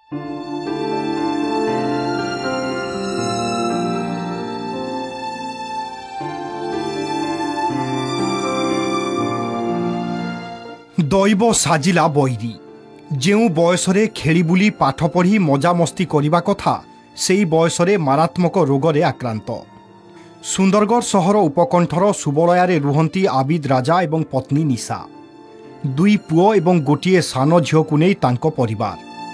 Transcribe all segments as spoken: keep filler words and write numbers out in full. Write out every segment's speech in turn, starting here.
दैव साजिला बैरी जो बयसरे खेली बुली पाठ पढ़ी मजामस्ती करने कथा से बयसरे मारात्मक रोगरे आक्रांत। सुंदरगढ़ सहर उपकंठर सुबलयारे रुहंती आबिद राजा एवं पत्नी निशा, दुई पुओ एवं गोटिए सान झील को नहीं तांको परिवार।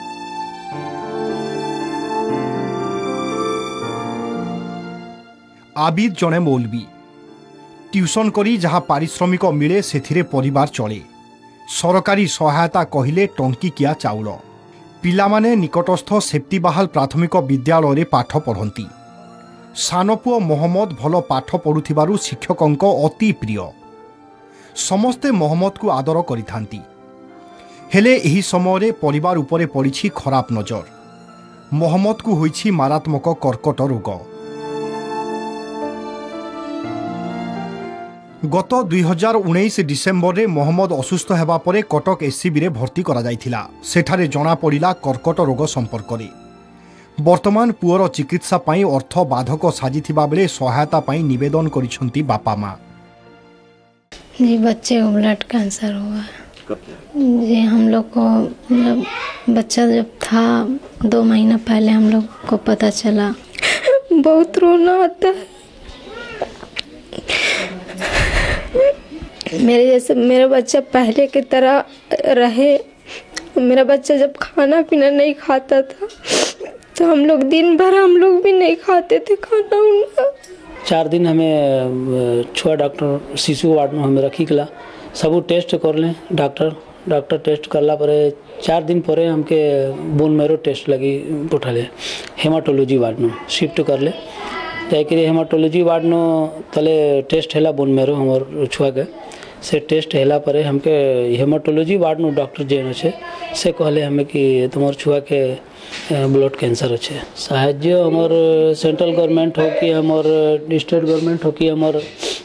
आबिद जड़े मौलवी, ट्यूशन करी जहाँ पारिश्रमिक मिले से परिवार चले। सरकारी सहायता कहले टंकिकिया चाउल। पिलामाने निकटस्थ सेप्तिबाहाल प्राथमिक विद्यालय रे पाठ पढ़ती। सान पुओ मोहम्मद भल पाठ पढ़ुथिबारु शिक्षकंक अति प्रिय। समस्ते मोहम्मद को आदर करिथांती। हेले एही समय परिवार उपरे पड़िछि खराब नजर। मोहम्मद को होइछि मारात्मक कर्कट रोग। गत दुई हजार उन्नीस डिसेम्बर में मोहम्मद असुस्थ होगा पर कटक एससीबी रे भर्ती करा जायथिला। सेठारे जना पड़िला कर्कट रोग संपर्क में। वर्तमान पुअर चिकित्सा पाई अर्थ बाधक साजिथिबा बेले सहायता पाई निवेदन करिसंती बापा माँ। जी बच्चे को ब्लड कैंसर हुआ। जी हम लोग को मतलब बच्चा जब था दो महीना पहले हम लोग को पता चला। बहुत रोना आता है। मेरे जैसे मेरा बच्चा पहले की तरह रहे। मेरा बच्चा जब खाना पीना नहीं खाता था तो हम लोग दिन भर हम लोग भी नहीं खाते थे खाना उनका। चार दिन हमें छुआ डॉक्टर शिशु वार्ड में हमें रखी गला। सब टेस्ट कर ले डॉक्टर डॉक्टर टेस्ट करला पर चार दिन पर हमके बोन मेरो टेस्ट लगी उठाले हेमाटोलॉजी वार्ड में शिफ्ट कर ले जाकर हेमाटोलॉजी वार्ड नो तले टेस्ट हैला बोन मेरो हमर छुआ के से टेस्ट हैला पर हमके हेमाटोलॉजी वार्ड नो डॉक्टर जेन अच्छे से कहले हमें कि तुम्हार छुआ के ब्लड कैंसर अच्छे। साहाय्य हमार सेंट्रल गवर्नमेंट हो कि हमार स्टेट गवर्नमेंट हो कि हमार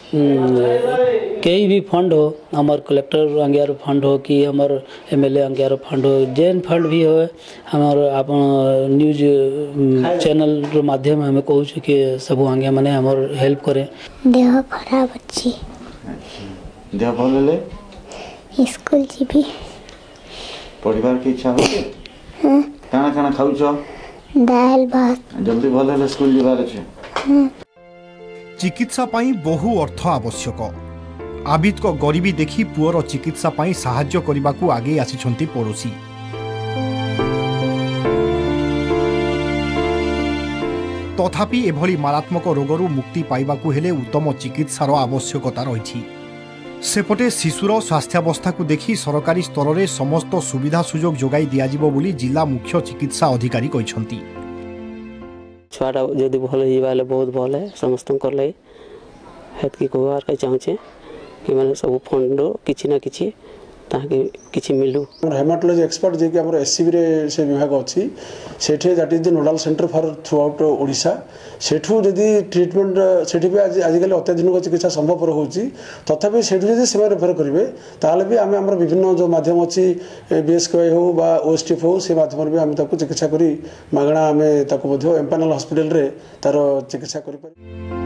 कई भी फंड हो, हमार कलेक्टर अंगियार फंड हो कि हमार एमएलए अंगियार फंड हो, जेन फंड भी हो हमार आप न्यूज चैनल रो माध्यम हमें कहूँ कि सब आंगे माने हमार हेल्प करें। देह खराब अच्छी देह भल ले स्कूल जीवी परिवार की इच्छा हो हाँ काना काना खाउछ दाल भात जल्दी भल ले स्कूल जीवार छे। चिकित्सा पाई बहु अर्थ आवश्यक। आबिद को गरीबी देखी पुअर चिकित्सा पाई साहाय्य करने को आगे आसिछंती पड़ोसी। तथापि एभली मारात्मक रोगरू मुक्ति पाइबाकू हेले उत्तम चिकित्सार आवश्यकता रही। सेपटे शिशुर स्वास्थ्यावस्था को देखी सरकारी स्तर में समस्त सुविधा सुजोग जोगाई दियाजिबो बोली जिला मुख्य चिकित्सा अधिकारी कहिसंती। छुआटा जदि भल होइबाले बहुत भल है समस्त कर लगे हेतकी कहबार के चाहूचे कि माने सब फंड किछि ना किछि ताके किछि मिलू। हेमाटोलॉजी एक्सपर्ट जे कि हमर एससीबी रे से विभाग अछि सेठे that is the nodal centre for throughout Odisha. सेठू जदि ट्रीटमेंट सेठी भी आज आजिकल अत्याधुनिक चिकित्सा संभव होउची तथापि सेठू जदि सेवा रेफर करिवे ताले भी आमे हमर विभिन्न जो माध्यम अछि बीएसके हो बा ओएसटीएफ हो से माध्यम रे भी आमे ताको चिकित्सा करी मागणा आमे ताको मध्य एम्पानल हॉस्पिटल रे तार चिकित्सा करि पारि।